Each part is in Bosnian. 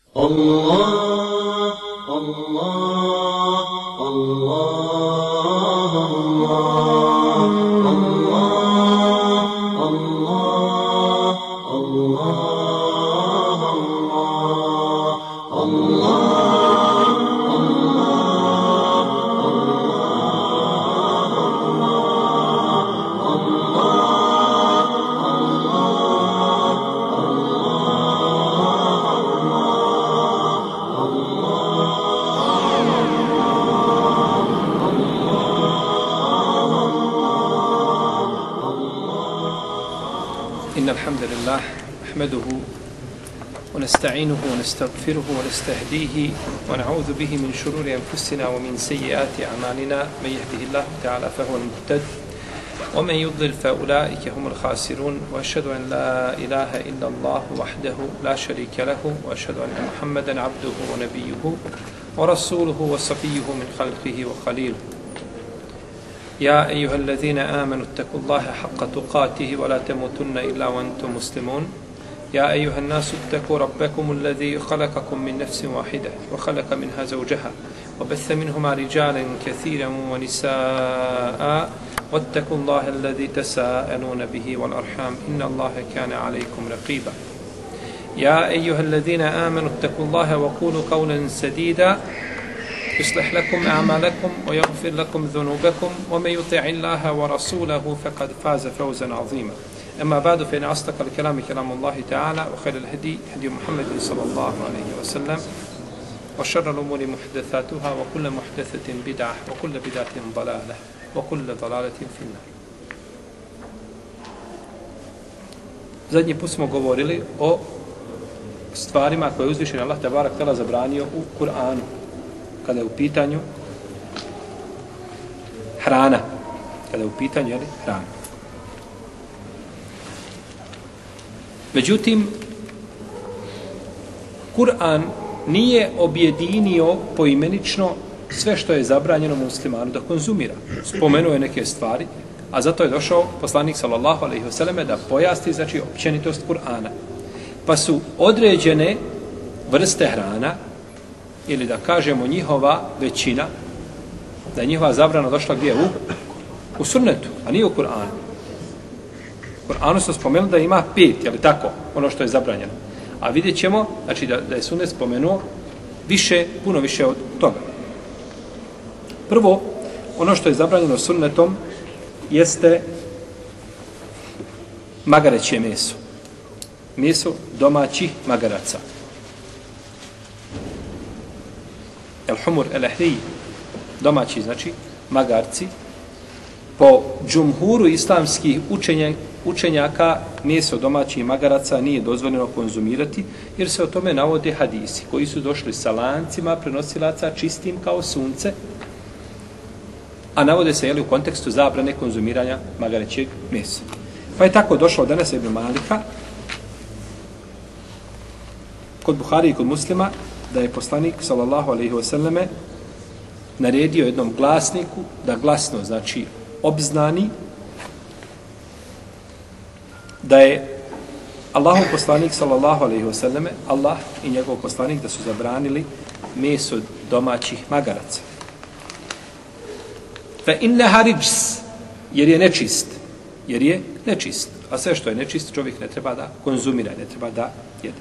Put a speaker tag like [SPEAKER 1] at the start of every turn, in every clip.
[SPEAKER 1] الله الله الله الله الله الله الله
[SPEAKER 2] إن الحمد لله نحمده ونستعينه ونستغفره ونستهديه ونعوذ به من شرور أنفسنا ومن سيئات أعمالنا من يهده الله تعالى فهو المهتد ومن يضلل فأولئك هم الخاسرون وأشهد أن لا إله إلا الله وحده لا شريك له وأشهد أن محمدا عبده ونبيه ورسوله وصفيه من خلقه وخليله يا أيها الذين آمنوا اتقوا الله حق تقاته ولا تموتن إلا وأنتم مسلمون يا أيها الناس اتقوا ربكم الذي خلقكم من نفس واحدة وخلق منها زوجها وبث منهما رجالا كثيرا ونساء واتقوا الله الذي تساءلون به والأرحام إن الله كان عليكم رقيبا يا أيها الذين آمنوا اتقوا الله وقولوا قولا سديدا يصلح لكم أعمالكم ويغفر لكم ذنوبكم ومن يطع الله ورسوله فقد فاز فوزا عظيما أما بعد فإن أصدق الكلام كلام الله تعالى وخير الهدي هدي محمد صلى الله عليه وسلم وشر الأمور محدثاتها وكل محدثة بدعة وكل بدعة ضلالة وكل ضلالة في النار. Zadnji put smo govorili o stvarima koje je uzvišen Allah tebarak tela zabranio u Kur'anu kada je u pitanju hrana. Kada je u pitanju hrana. Međutim, Kur'an nije objedinio poimenično sve što je zabranjeno muslimanu da konzumira. Spomenuo je neke stvari, a zato je došao poslanik sallallahu alejhi ve selleme da pojasni znači općenitost Kur'ana. Pa su određene vrste hrana ili da kažemo njihova većina, da je njihova zabrana došla gdje? U sunnetu, a nije u Kur'anu. U Kur'anu smo spomenuli da ima 5, je li tako? Ono što je zabranjeno. A vidjet ćemo, znači da je sunnet spomenuo više, puno više od toga. Prvo, ono što je zabranjeno sunnetom jeste magareće meso. Meso domaćih magaraca. El humur el ahli, domaći, znači magarci. Po džumhuru islamskih učenjaka meso domaćih magaraca nije dozvoljeno konzumirati, jer se o tome navode hadisi koji su došli sa lancima prenosilaca čistim kao sunce, a navode se u kontekstu zabrane konzumiranja magarećeg mesa. Pa je tako došlo od Enesa ibn Malika kod Buhari i kod Muslima da je poslanik sallallahu alejhi ve selleme naredio jednom glasniku da glasno, znači obznani da je Allahov poslanik sallallahu alejhi ve selleme, Allah i njegov poslanik da su zabranili meso domaćih magaraca. Fa innaha rijs, jer je nečist. Jer je nečist. A sve što je nečist čovjek ne treba da konzumira, ne treba da jede.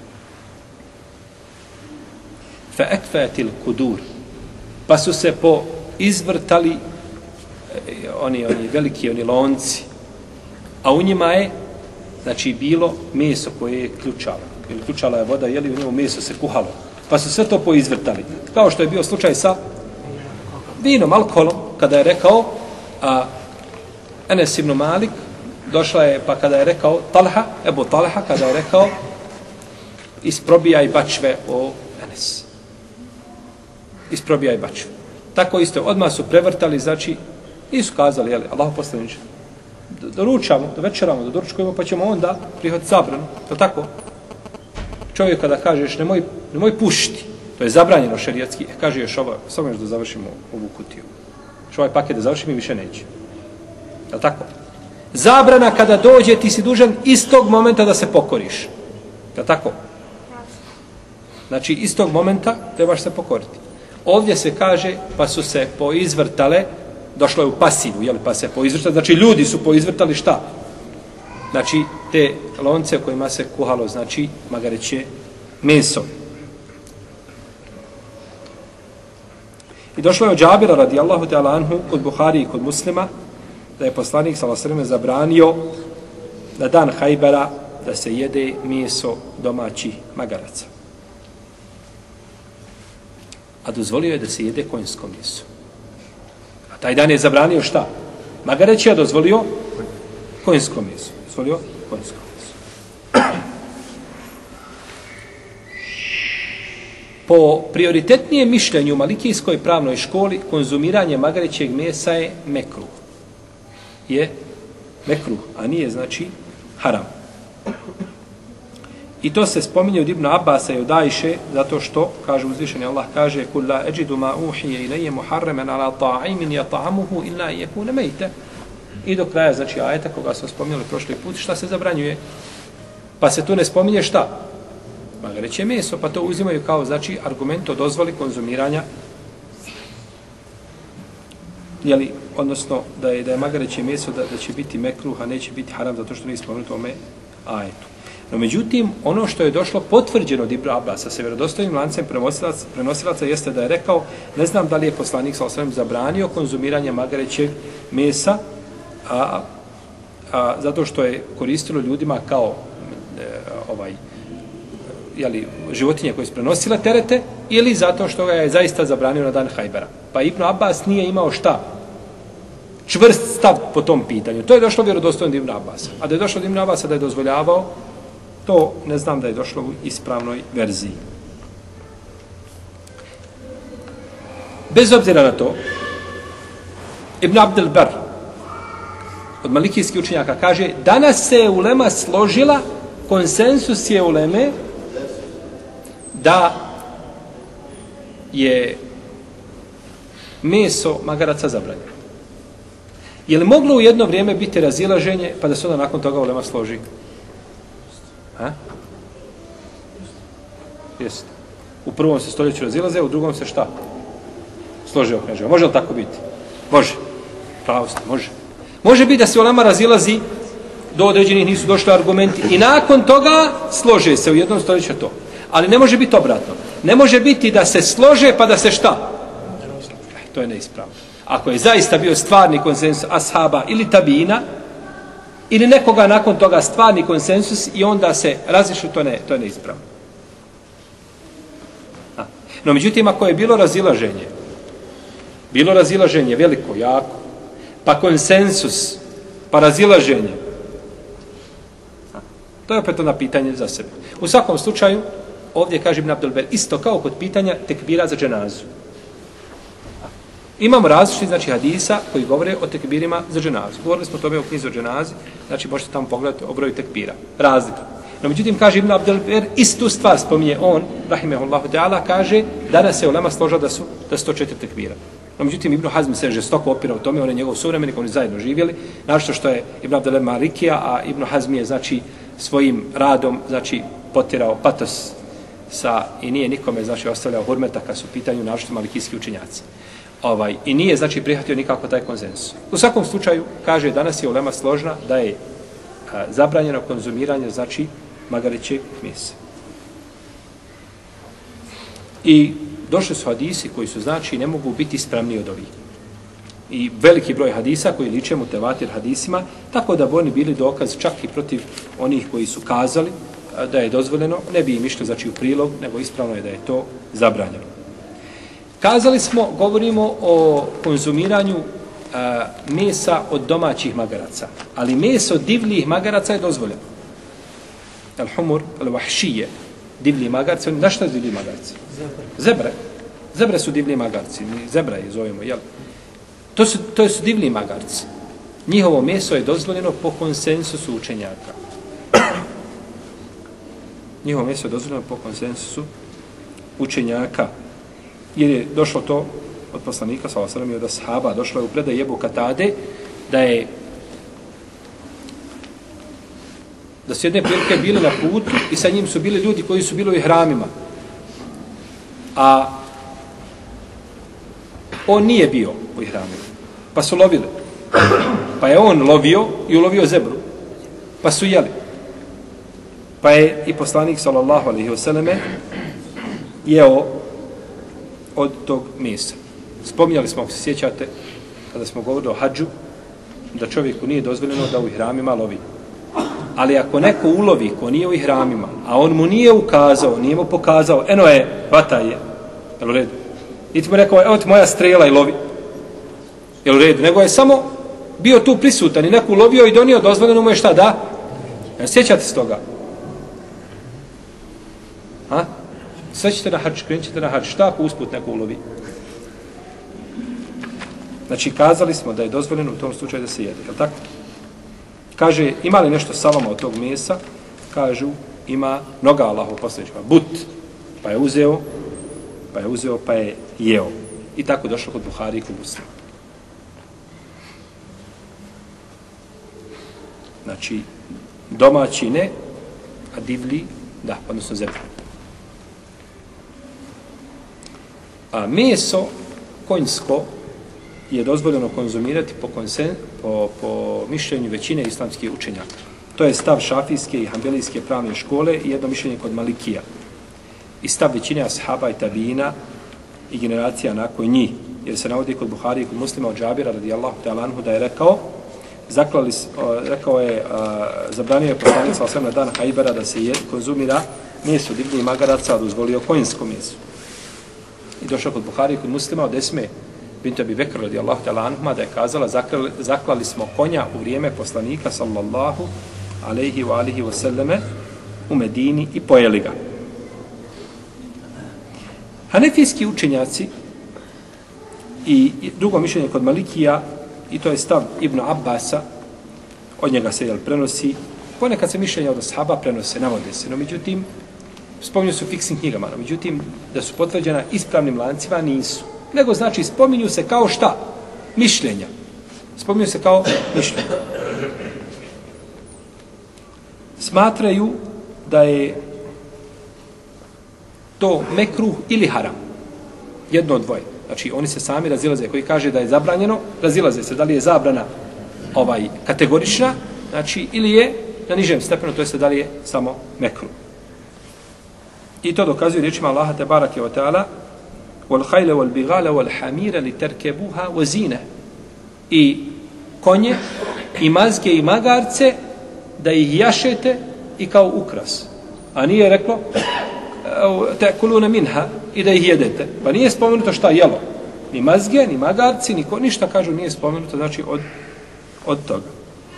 [SPEAKER 2] Fa akfatil kudur, pa su se izvrtali oni veliki lonci, a u njima je znači bilo meso koje je ključalo. Ili ključala je voda, jeli u njemu meso se kuhalo. Pa su sve to poizvrtali. Kao što je bio slučaj sa vinom, alkoholom, kada je rekao Enes ibn Malik, došla je, pa kada je rekao Ebu Talha, kada je rekao isprobijaj bačve o Enes. Isprobijaj bačve. Tako isto, odmah su prevrtali, znači, nisu kazali, jeli, Allahu poslaniče, da ručamo, da večeramo, da doručkujemo, pa ćemo onda prihvatiti zabranu. To tako? Čovjek kada kažeš, nemoj pušiti, to je zabranjeno šerijatski, kaže još ovo, samo još da završimo ovu kutiju. Što ovaj paket da završimo i više neće. Je li tako? Zabrana kada dođe, ti si dužan istog momenta da se pokoriš. Je li tako? Znači, iz tog momenta trebaš se pokoriti. Ovdje se kaže, pa su se poizvrtale, došlo je u pasivu, jel, pa se poizvrtale, znači ljudi su poizvrtali šta? Znači, te lonce kojima se kuhalo, znači, magareće meso. I došlo je od Džabira radijallahu ta'ala anhu kod Buhari i kod Muslima da je poslanik sallallahu alejhi ve sellem zabranio na dan Hajbera da se jede meso domaćih magaraca. A dozvolio je da se jede konjsko meso. A taj dan je zabranio šta? Magareće, a dozvolio konjsko meso. Dozvolio konjsko meso. Po prioritetnijem mišljenju u Malikijskoj pravnoj školi konzumiranje magarećeg mesa je mekruh. Je mekruh, a nije znači haram. I to se spominje od Ibn Abasa i od Ajše, zato što, kaže uzvišeni Allah, kaže kul la ajidu ma uhiye ilayya muharraman ala ta'imin yat'amuhu illa yakuna mayta. I do kraja, znači ajeta koga smo spominjali prošli put, šta se zabranjuje? Pa se tu ne spominje šta? Magareće meso, pa to uzimaju kao, znači, argument o dozvoli konzumiranja, jeli, odnosno da je magareće meso da će biti mekruh, a neće biti haram, zato što nije spomenuto ome ajetu. No, međutim, ono što je došlo potvrđeno od Ibn Abasa sa vjerodostojnim lancem prenosilaca jeste da je rekao, ne znam da li je poslanik sallallahu alejhi ve sellem zabranio konzumiranje magarećeg mesa, zato što je koristilo ljudima kao jeli, životinje koje su prenosile terete, ili zato što ga je zaista zabranio na dan Hajbera. Pa Ibn Abbas nije imao šta? Čvrst stav po tom pitanju. To je došlo vjerodostojno od Ibn Abbasa. A da je došlo od Ibn Abbasa da je dozvoljavao, to ne znam da je došlo u ispravnoj verziji. Bez obzira na to, Ibn Abdel Bar od malikijskih učenjaka kaže, danas se ulema složila, konsensus je uleme da je meso magaraca zabranjeno. Je li moglo u jedno vrijeme biti razilaženje pa da se onda nakon toga ulema složi? Ha? Jeste. U prvom se stoljeću razilaze, u drugom se šta? Slože okreže. Može li tako biti? Može. Pravo ste, može. Može biti da se ulema razilazi, do određenih nisu došli argumenti i nakon toga slože se u jednom stoljeću to. Ali ne može biti obratno. Ne može biti da se slože pa da se šta? To je neispravno. Ako je zaista bio stvarni konsensus ashaba ili tabina, ili nekoga nakon toga stvarni konsensus i onda se razišli, to je neispravno. No, međutim, ako je bilo razilaženje veliko, jako, pa konsensus, pa razilaženje, to je opet ono pitanje za sebe. U svakom slučaju, ovdje kaže Ibn Abdul Ber, isto kao kod pitanja tekbira za dženazu. Imamo različiti, znači, hadisa koji govore o tekbirima za dženazu. Govorili smo o tome u knjizi o dženazi, znači možete tamo pogledati o broju tekbira. Razlika. No, međutim, kaže Ibn Abdul Ber, istu stvar spominje on, rahimehullahu ta'ala, kaže, danas se ulema složila da su 104 tekbira. No, međutim, Ibn Hazm se žestoko opira u tome, on je njegov suvremenik, oni zajedno živjeli, našto što je Ibn Abdul Ber Malikija, a Ibn Hazm je, znači, svojim radom, znači, potirao patos i nije nikome, znači, ostavljao hurmeta kad su u pitanju našto malikijski učenjaci. I nije, znači, prihvatio nikako taj konsensus. U svakom slučaju, kaže, danas je ulema složna da je zabranjeno konzumiranje, znači, magarećeg mesa. I došli su hadisi koji su, znači, ne mogu biti ispravniji od ovih. I veliki broj hadisa koji liče mutevatir hadisima, tako da bi oni bili dokaz čak i protiv onih koji su kazali da je dozvoljeno, ne bi im išli, znači, u prilog, nego ispravno je da je to zabranjeno. Kazali smo, govorimo o konzumiranju mesa od domaćih magaraca, ali meso divljih magaraca je dozvoljeno. Al-humur, al-wahšije, divlji magarci, na šta je divlji magarci? Zebre. Zebre su divlji magarci, zebra je zovemo, jel? To su divlji magarci. Njihovo meso je dozvoljeno po konsensusu učenjaka. Njihovo meso je dozvoljeno po konsensusu učenjaka. Jer je došlo to od poslanika, sallallahu alejhi ve sellem, i od ashaba, došlo je u predaj Ebu Katade, da su jedne prilike bili na putu i sa njim su bili ljudi koji su bili u ihramima. a on nije bio u ihramima. Pa su lovili. Pa je on lovio i ulovio zebru. Pa su jeli. Pa je i poslanik sallallahu alejhi ve selleme jeo od tog mesa. Spominjali smo, ako se sjećate, kada smo govorili o hadžu, da čovjeku nije dozvoljeno da u ihramima lovi. Ali ako neko ulovi ko nije u ihramima, a on mu nije ukazao, nije mu pokazao, eno je, vata je, jel u redu? Niti mu rekao, evo ti moja strela i lovi. Jel u redu? Nego je samo bio tu prisutan i neko ulovio i donio, dozvoljeno mu je šta da? Sjećate se toga? Ha? Sve ćete na hadž, krenut ćete na hadž. Šta ako usput neko ulovi? Znači, kazali smo da je dozvoljeno u tom slučaju da se jede. Je li tako? Kaže, ima li nešto sa vama od tog mesa? Kažu, ima noga Allahov poslanika. But. Pa je uzeo, pa je jeo. I tako došlo kod Buhari i kod Muslima. Znači, domaći ne, a divlji, da, odnosno zebra. A meso konjsko je dozvoljeno konzumirati po mišljenju većine islamskih učenjaka. To je stav šafijske i hanbelijske pravne škole i jedno mišljenje kod Malikija. I stav većine ashaba i tabina i generacija nakon njih. Jer se navodi kod Buhari i kod Muslima od Džabira radijallahu ta'ala anhu da je rekao, zabranio je poslanik sallallahu alejhi ve sellem na dan Hajbera da se konzumira meso divljih magaraca, a dozvolio konjsko meso. I došao kod Buhari i kod Muslima od Esme bint Abi Bekr radijallahu ta'ala anhuma da je kazala, zaklali smo konja u vrijeme poslanika sallallahu alejhi wa sallame u Medini i pojeli ga. Hanefijski učenjaci i drugo mišljenje kod Malikija, i to je stav Ibn Abbasa, od njega se prenosi, ponekad se mišljenja od ashaba prenose, navode se, no međutim, spominju se u fiksnim knjigama, no međutim, da su potvrđena ispravnim lancima, nisu. Nego znači, spominju se kao šta? Mišljenja. Spominju se kao mišljenja. Smatraju da je to mekruh ili haram. Jedno od dvoje. Znači, oni se sami razilaze. Koji kaže da je zabranjeno, razilaze se. Da li je zabrana kategorična, znači, ili je na nižem stepenu, to jest da li je samo mekruh. I to dokazuje riječima Allaha tebarake wa ta'ala وَالْحَيْلَ وَالْبِغَالَ وَالْحَمِيرَ لِتَرْكَبُوهَا وَزِينَ. I konje, i mazge, i magarce, da ih jašete i kao ukras. A nije reklo تَأْكُلُونَ مِنْهَا i da ih jedete. Pa nije spomenuto šta jelo. Ni mazge, ni magarci, ništa kažu nije spomenuto, znači od toga.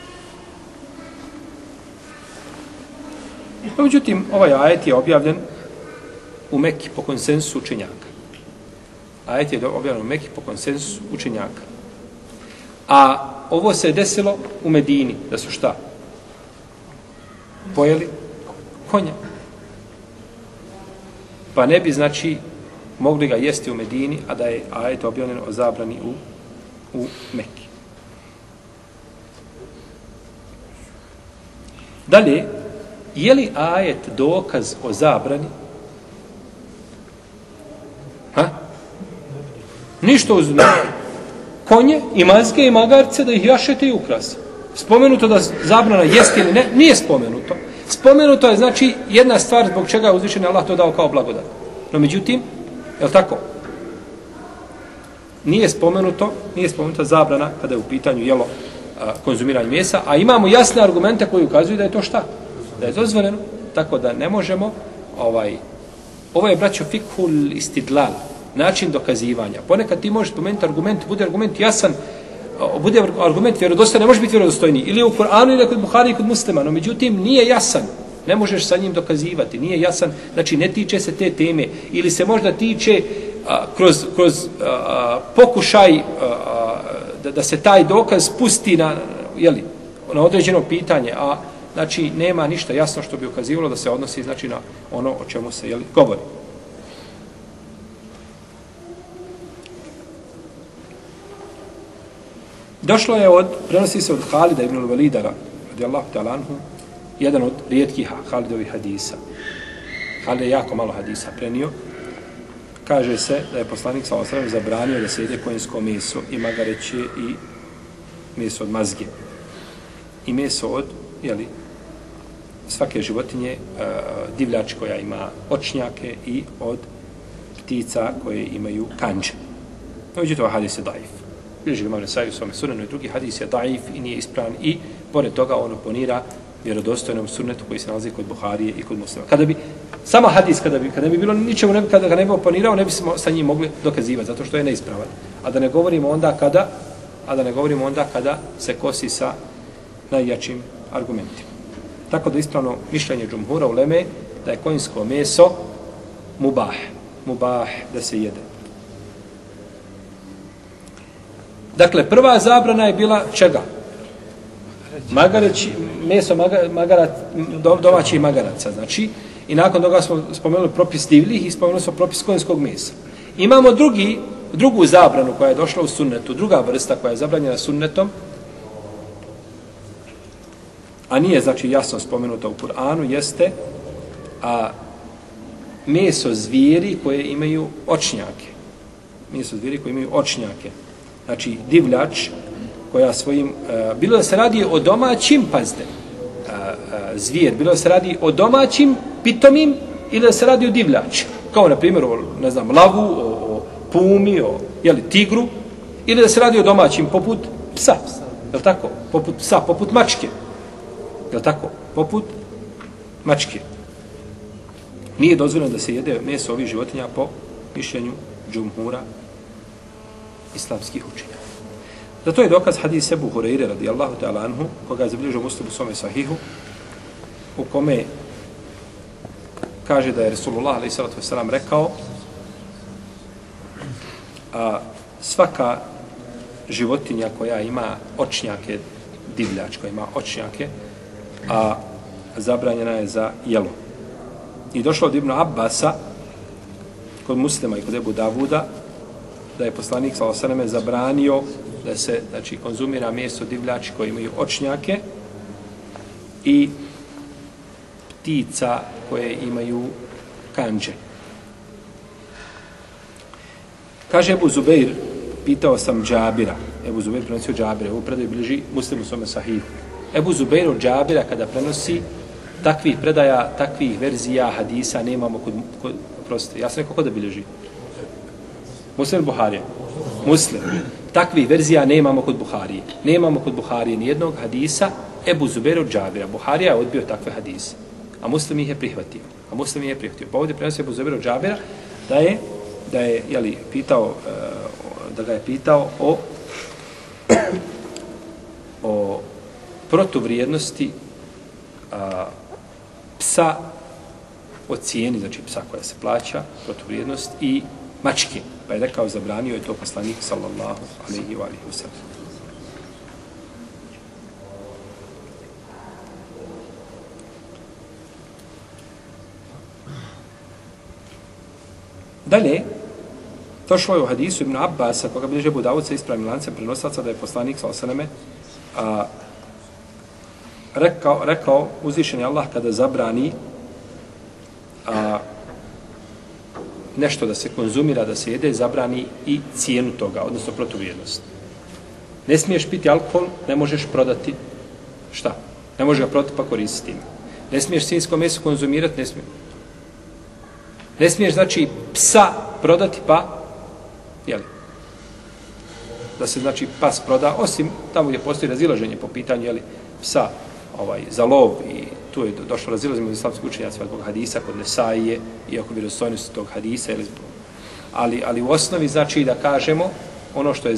[SPEAKER 2] No, međutim, ovaj ajet je objavljen u Mekki po konsensusu učenjaka. Ajet je objavljen u Mekki po konsensusu učenjaka. A ovo se je desilo u Medini, da su šta? Pojeli konja. Pa ne bi, znači, mogli ga jesti u Medini, a da je ajet objavljen o zabrani u Mekki. Dalje, je li ajet dokaz o zabrani? Ništa uzme. Konje i mazge i magarce da ih jašete i ukrasi. Spomenuto da zabrana jesti ili ne, nije spomenuto. Spomenuto je, znači, jedna stvar zbog čega je uzvišeni Allah to dao kao blagodat. No, međutim, je li tako? Nije spomenuto zabrana kada je u pitanju jelo konzumiranje mesa, a imamo jasne argumente koji ukazuju da je to šta? Da je dozvoljeno. Tako da ne možemo, ovo je, braćo, fikhul istidlal, način dokazivanja. Ponekad ti možeš spomenuti argument, bude argument jasan, bude argument vjerodostojan, ne može biti vjerodostojniji. Ili u Kur'anu, ili kod Buhari, i kod Muslima. No, međutim, nije jasan. Ne možeš sa njim dokazivati. Nije jasan, znači ne tiče se te teme. Ili se možda tiče kroz pokušaj da se taj dokaz spusti na određeno pitanje, a znači nema ništa jasno što bi ukazivalo da se odnosi, znači, na ono o čemu se govori. Došlo je prenosi se od Halida ibn al-Walida radijallahu ta'ala anhu, jedan od rijetkih Halidovih hadisa. Halid je jako malo hadisa prenio. kaže se da je poslanik sallallahu alejhi ve sellem zabranio da se jede konjsko meso i magareće i meso od mazge. I meso od, svake životinje, divljač koja ima očnjake i od ptica koje imaju kandže. Međutim, ovaj hadis je daif. Bilježi ga Imam Nesai u svome sunenu i drugi hadis je daif i nije ispravan i pored toga on oponira vjerodostojnom sunnetu koji se nalazi kod Buharije i kod Muslima. Kada bi sama hadis, kada bi bilo ničemu, kada ga ne bi oponirao, ne bismo sa njim mogli dokazivati, zato što je neispravan. A da ne govorimo onda kada se kosi sa najjačim argumentima. Tako da ispravno mišljenje džumhura uleme da je konjsko meso mubah da se jede. Dakle, prva zabrana je bila čega? Meso domaćih magaraca, znači, i nakon toga smo spomenuli propis divljih i spomenuli smo propis konjskog mesa. Imamo drugu zabranu koja je došla u sunnetu, druga vrsta koja je zabranjena sunnetom, a nije, znači, jasno spomenuta u Kur'anu, jeste meso zvijeri koje imaju očnjake. Meso zvijeri koje imaju očnjake. Znači, divljač koja svojim, bilo da se radi o domaćim, pazite, zvijer, bilo da se radi o domaćim pitomim ili da se radi o divljači. Kao, na primjer, o, ne znam, lavu, o pumi, o, tigru, ili da se radi o domaćim, poput psa, je li tako? Poput psa, poput mačke. Je li tako? Poput mačke. Nije dozvoljeno da se jede meso ovih životinja po mišljenju džumhura islamskih učenja. Zato je dokaz hadis Ebu Hureyre radijallahu ta'ala anhu, koga je zabilježio Muslim u svome sahihu, u kome kaže da je Resulullah alejhi salatu vesselam rekao svaka životinja koja ima očnjake, divljač koja ima očnjake, zabranjena je za jelo. I došlo od Ibn Abbasa kod Muslima i kod Ebu Davuda da je poslanik sallallahu alejhi ve sellem zabranio da se, znači, konzumira meso divljači koji imaju očnjake i ptica koje imaju kandže. Kaže Ebu Zubeir, pitao sam Džabira. Ebu Zubeir prenosio Džabira. Ovo predaj bliži Muslimu svome sahihu. Ebu Zubeir od Džabira kada prenosi takvih predaja, takvih verzija hadisa nemamo kod prostite. Ja sam rekao kod da bilježi. Muslim Buharije. Muslim. Takvih verzija nemamo kod Buharije. Nemamo kod Buharije nijednog hadisa Ebu Zubeir od Džabira. Buharija je odbio takve hadise. A Muslim ih je prihvatio. Pa ovdje prenosi Ebu Zubeir od Džabira da je pitao, da ga je pitao o protuvrijednosti psa, o cijeni, znači psa koja se plaća, protuvrijednost i mačke. Pa je rekao, zabranio je to poslanik sallallahu alejhi ve sellem. Dalje, došlo je u hadisu Ibn Abbasa, koga bilježi Abu Davud sa ispravnim lancem prenosaca, da je poslanik sallallahu alejhi ve selleme rekao uzvišeni Allah kada zabrani nešto da se konzumira, da se jede, zabrani i cijenu toga, odnosno protuvrijednost. Ne smiješ piti alkohol, ne možeš prodati šta? Ne možeš ga prodati pa koristiti. Ne smiješ svinjsko meso konzumirati, ne smiješ, znači, psa prodati pa, da se, znači, pas proda, osim tamo gdje postoji razilaženje po pitanju, psa za lov, i tu je došlo razilaženje od islamskih učenjaka zbog hadisa kod Nesaije i oko vjerodostojnosti tog hadisa, ali u osnovi, znači, da kažemo ono što je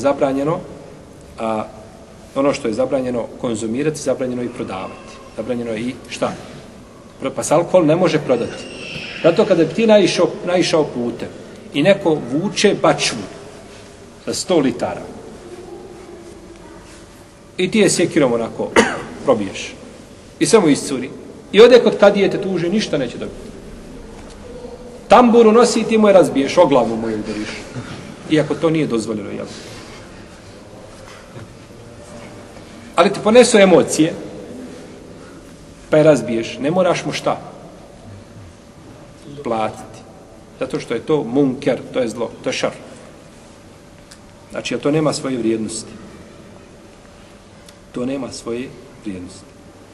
[SPEAKER 2] zabranjeno konzumirati, zabranjeno i prodavati. Zabranjeno je i šta? Pa se alkohol ne može prodati. Zato kada bi ti naišao putem i neko vuče bačvu za 100 litara i ti je sjekirom onako probiješ i samo iscuri i ode kod kadije te tuži, ništa neće dobiti. Tamburu nosi i ti mu je razbiješ, o glavu mu je udariš. Iako to nije dozvoljeno, jel? Ali ti ponesu emocije pa je razbiješ, ne moraš mu šta? Platiti. Zato što je to munker, to je zlo, to je šar. Znači, to nema svoje vrijednosti. To nema svoje vrijednosti.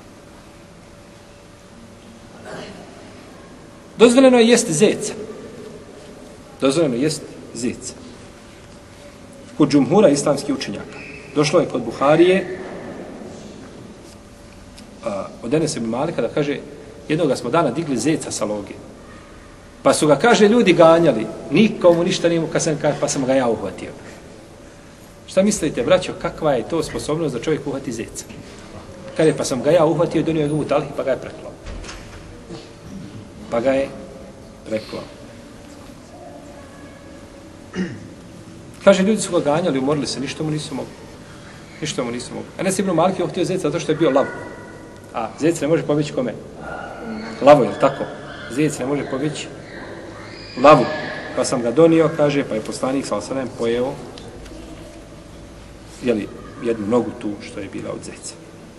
[SPEAKER 2] Dozvoljeno je jest zeca. Dozvoljeno je jest zeca. Kod džumhura islamskih učenjaka. Došlo je kod Buharije od Enes ibn Malika da kaže, jednoga smo dana digli zeca sa loge. Pa su ga, kaže, ljudi ganjali. Nikomu ništa nije mu, pa sam ga ja uhvatio. Šta mislite, braćo, kakva je to sposobnost da čovjek uhvati zeca? Kaže, pa sam ga ja uhvatio i donio ga u talih, pa ga je preklao. Pa ga je preklao. Kaže, ljudi su ga ganjali, umorili se, ništa mu nisu mogli. Ništa mu nisu mogli. Enes ibn Malik je uhtio zeca zato što je bio lav. A zec ne može pobjeći kome? Lavu, je li tako? Zec ne može pobjeći lavu. Pa sam ga donio, kaže, pa je poslanik sallallahu alejhi ve sellem pojeo jednu nogu tu što je bila od zeca.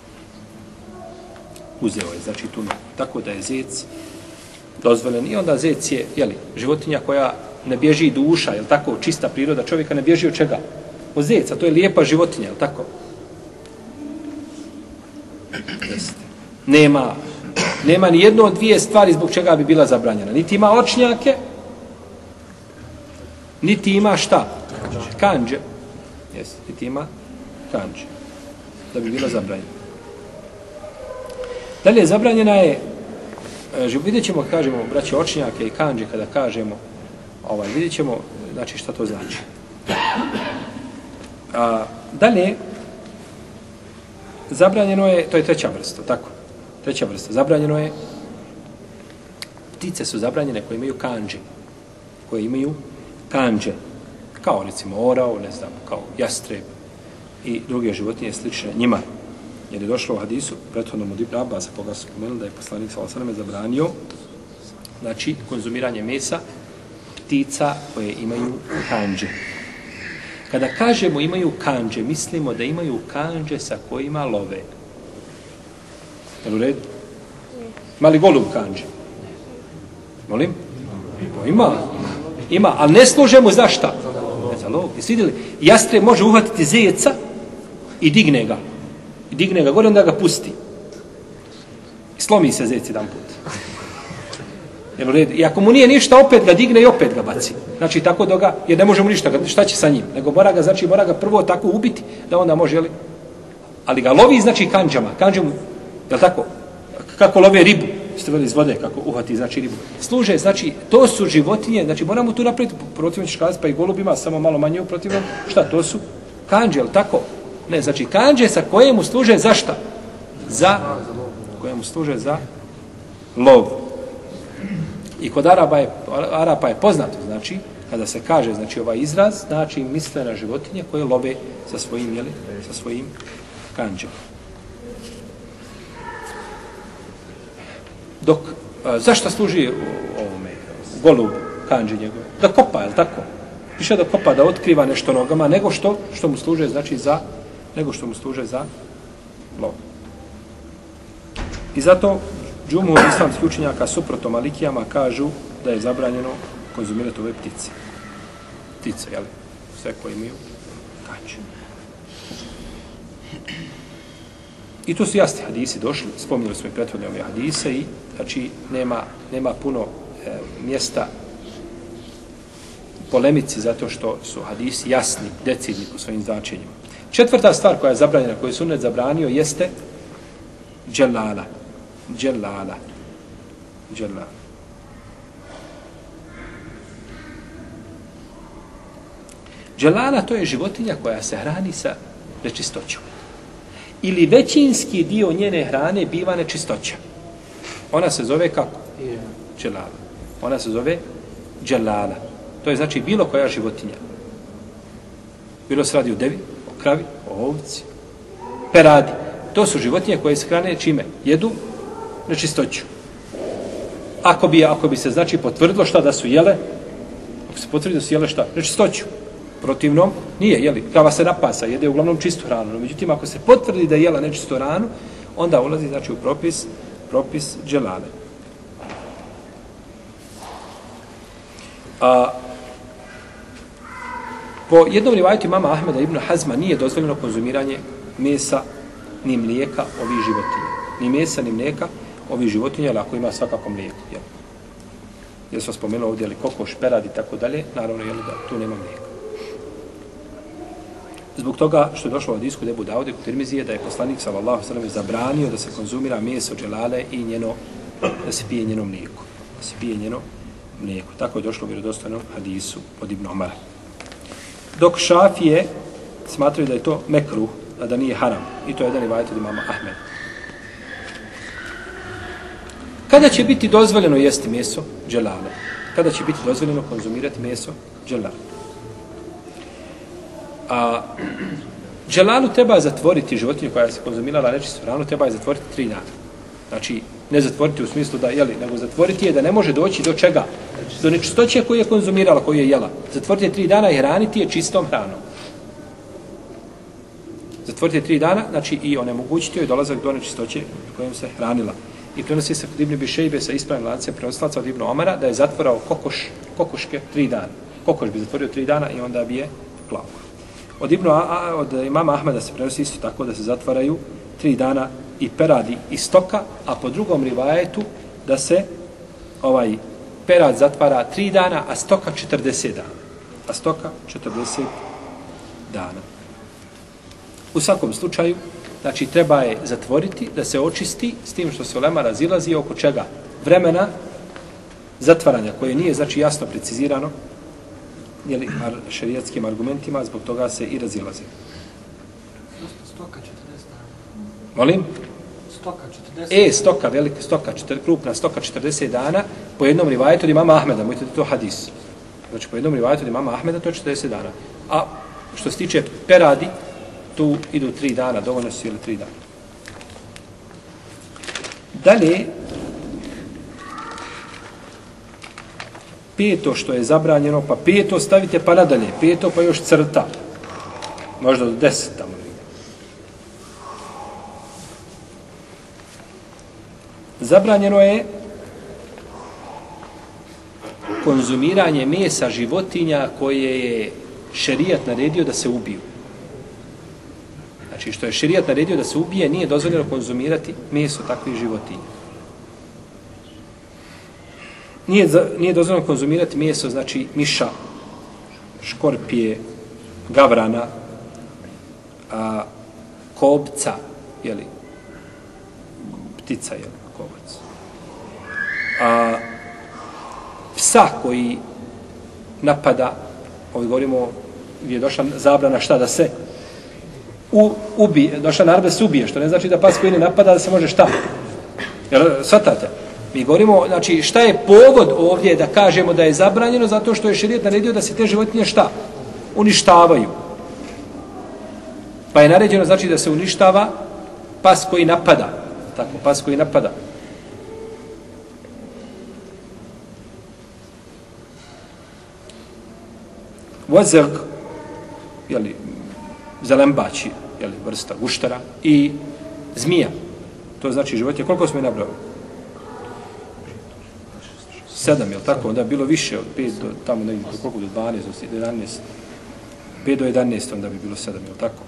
[SPEAKER 2] Uzeo je, znači, tu nogu. Tako da je zec dozvoljen. I onda zec je, životinja koja ne bježi duša, je li tako? Čista priroda čovjeka ne bježi od čega? Od zeca, to je lijepa životinja, je li tako? Jeste. Nema ni jedno od dvije stvari zbog čega bi bila zabranjena. Niti ima očnjake, niti ima šta? Kandže. Jeste, niti ima kandže. Da bi bila zabranjena. Dalje, zabranjena je, vidjet ćemo, kažemo, braće, očnjake i kandže, kada kažemo, vidjet ćemo, znači, šta to znači. Dalje, zabranjeno je, to je treća vrsta, tako? Treća vrsta, zabranjeno je, ptice su zabranjene koje imaju kandže. Koje imaju kandže. Kao, recimo, orao, ne znam, kao jastreb i druge životinje slične njima. Jer je došlo u hadisu, prethodnom od Ibn Abbasa, koga su spomenuli da je poslanik sallallahu alejhi ve sellem zabranio, znači, konzumiranje mesa ptica koje imaju kandže. Kada kažemo imaju kandže, mislimo da imaju kandže sa kojima love. Je li u redu? Ima li golub kandže? Molim? Ima, ali ne služe mu za šta? Za lov. Jesi vidjeli? Jastreb može uhvatiti zeca i digne ga. I digne ga gore, onda ga pusti. I slomi se zec jedan put. Jel u redu? I ako mu nije ništa, opet ga digne i opet ga baci. Znači, tako da ga, jer ne može mu ništa, šta će sa njim? Nego mora ga prvo tako ubiti, da onda može, ali ga lovi, znači, kandžama. Kandže mu, jel tako? Kako love ribu, ste veli iz vode, kako uhvati, znači, ribu. Služe, znači, to su životinje, znači, moramo tu napraviti, protivno ćeš kazati, pa i golubima, samo malo manje protivno, šta to su? Kandže, jel tako? Ne, znači, kandže sa kojemu služe za šta? Kojemu služe za lov. I kod Arapa je poznato, znači, kada se kaže, znači, ovaj izraz, znači, misle na životinje koje love sa svojim kandžama. Dok, zašto služi ovome, golub kandži njegove? Da kopa, je li tako? Više da kopa, da otkriva nešto nogama, nego što mu služe, znači, za lov. I zato džumhur islamskih učenjaka suprotno Malikijama kažu da je zabranjeno konzumirati ove ptice. Ptice, jel? Sve koje imaju kandže. I tu su jasni hadisi došli, spominjali smo i prethodne ove hadise i znači nema puno mjesta polemici zato što su hadisi jasni, decidni po svojim značenjima. Četvrta stvar koja je zabranjena, koju je sunnet zabranio, jeste dželala. Dželala to je životinja koja se hrani sa nečistoćom. Ili većinski dio njene hrane biva nečistoća. Ona se zove kako? Dželala. Ona se zove dželala. To je znači bilo koja životinja. Bilo se radi o devi, o kravi, o ovci, peradi. To su životinje koje se hrane čime? Jedu nečistoću. Ako bi se znači potvrdilo šta da su jele, ako se potvrdi da su jele šta? Nečistoću. Protivnom, nije, jeli, krava se napasa, jede uglavnom čistu hranu. No, međutim, ako se potvrdi da je jela nečistu hranu, onda ulazi, znači, u propis dželale. Po jednom rivajetu imama Ahmeda ibn Hazma nije dozvoljeno konzumiranje mesa ni mlijeka ovih životinja. Ni mesa, ni mlijeka ovih životinja, ali ako ima svakako mlijeko. Jel? Jer sam spomenuo ovdje kokoš, perad i tako dalje, naravno je da tu nema mlijeka. Zbog toga što je došlo od hadisu Ebu Dauda kod Tirmizije da je poslanik sallallahu alejhi ve sellem zabranio da se konzumira meso dželale i da se pije njeno mlijeko. Da se pije njeno mlijeko. Tako je došlo u vjerodostojnom hadisu od Ibn Omara. Dok Šafije smatraju da je to mekruh, a da nije haram. I to je jedan rivajet od imama Ahmeda. Kada će biti dozvoljeno jesti meso dželale? Kada će biti dozvoljeno konzumirati meso dželale? A dželalu treba zatvoriti životinju koja se konzumirala nečistu hranu, treba je zatvoriti 3 dana. Znači, ne zatvoriti u smislu da jeli, nego zatvoriti je da ne može doći do čega? Do nečistoće koju je konzumirala, koju je jela. Zatvoriti je 3 dana i hraniti je čistom hranom. Zatvoriti je 3 dana, znači i onemogućiti joj dolazak do nečistoće kojom se hranila. I prenosi se kod Ibn Bišejbe sa ispravnim lancem prenosilaca od Ibn Omara da je zatvorao kokoške 3 dana. Kokoš bi zatvorio 3 dana i onda bi je klao. Od imama Ahmeda se prenosi isto tako da se zatvaraju 3 dana i peradi i stoka, a po drugom rivajetu da se perad zatvara 3 dana, a stoka 40 dana. A stoka 40 dana. U svakom slučaju, znači treba je zatvoriti, da se očisti, s tim što se ulema razilazi oko čega? Vremena zatvaranja, koje nije znači jasno precizirano, jeli, šerijatskim argumentima, zbog toga se i razilaze.
[SPEAKER 3] Stoka 40 dana.
[SPEAKER 2] Molim?
[SPEAKER 3] Stoka 40
[SPEAKER 2] stoka, velika stoka, krupna stoka 40 dana, po jednom rivajetu od imama Ahmeda, mojte to hadis. Znači, po jednom rivajetu od imama Ahmeda, to je 40 dana. A što se tiče peradi, tu idu 3 dana, dovoljno su ili 3 dana. Dalje, 5. što je zabranjeno, pa 5. stavite pa nadalje, 5. pa još crta. Možda do 10 tamo. Zabranjeno je konzumiranje mesa životinja koje je šerijat naredio da se ubiju. Znači, što je šerijat naredio da se ubije, nije dozvoljeno konzumirati meso takvih životinja. Nije dozvoljeno konzumirati meso, znači miša, škorpije, gavrana, kobca, jeli, ptica, jeli, kobac. Psa koji napada, ovdje govorimo, gdje je došla zabrana šta da se ubije, došla naredba da se ubije, što ne znači da pas koji ne napada da se može šta. Jel, shvatate? Mi govorimo, znači, šta je povod ovdje da kažemo da je zabranjeno, zato što je šerijat naredio da se te životinje šta? Uništavaju. Pa je naređeno, znači, da se uništava pas koji napada. Tako, pas koji napada. Vozeg, jeli, zelembači, jeli, vrsta guštara, i zmija. To znači životinje. Koliko smo je nabrali? 7, jel tako? Onda je bilo više od 5 do, tamo negdje, koliko do 12, do 11. 5 do 11, onda bi bilo 7, jel tako?